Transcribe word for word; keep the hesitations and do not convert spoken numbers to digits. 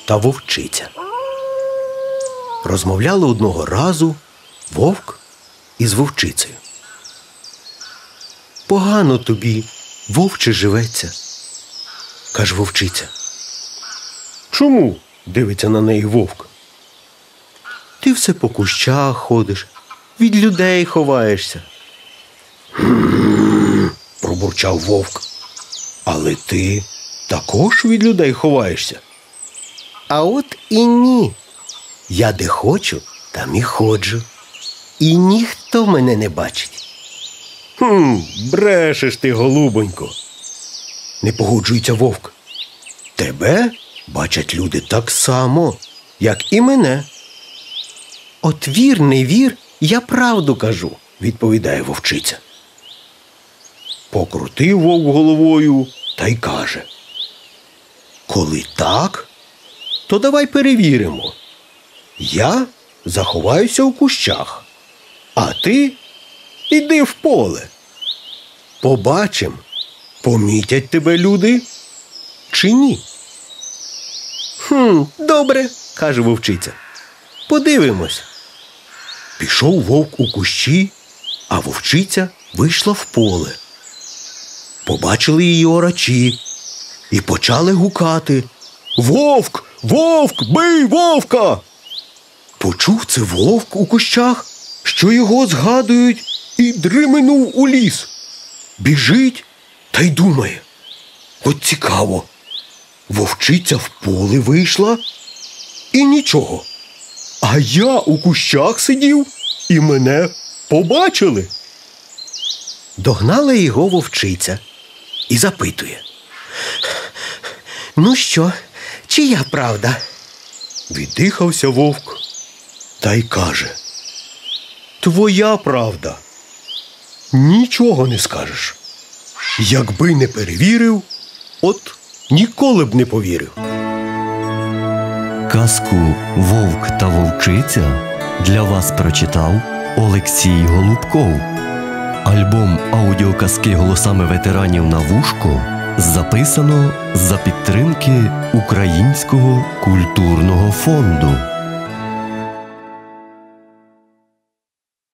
та вовчиця. Розмовляли одного разу вовк із вовчицею. «Погано тобі, вовче, живеться», – каже вовчиця. «Чому?» – дивиться на неї вовк. «Ти все по кущах ходиш, від людей ховаєшся». «Гм-м-м», – пробурчав вовк. «Але ти також від людей ховаєшся?» «А от і ні. Я де хочу, там і ходжу. І ніхто мене не бачить». «Хм, брешеш ти, голубонько», – не погоджується вовк. «Тебе бачать люди так само, як і мене». «От вір, не вір, я правду кажу», – відповідає вовчиця. Покрутив вовк головою та й каже: «Коли так, то давай перевіримо. Я заховаюся у кущах, а ти іди в поле. Побачим, помітять тебе люди чи ні». «Хм, добре», – каже вовчиця. «Подивимось». Пішов вовк у кущі, а вовчиця вийшла в поле. Побачили її орачі і почали гукати: «Вовк! Вовк! Бий вовка!» Почув це вовк у кущах, що його згадують, і дрименув у ліс. Біжить та й думає: от цікаво, вовчиця в поле вийшла і нічого, а я у кущах сидів і мене побачили. Догнала його вовчиця і запитує: «Ну що, чия правда?» Віддихався вовк та й каже: «Твоя правда. Нічого не скажеш. Якби не перевірив, от ніколи б не повірив». Казку «Вовк та вовчиця» для вас прочитав Олексій Голубков. Альбом аудіоказки голосами ветеранів на вушко записано за підтримки Українського культурного фонду.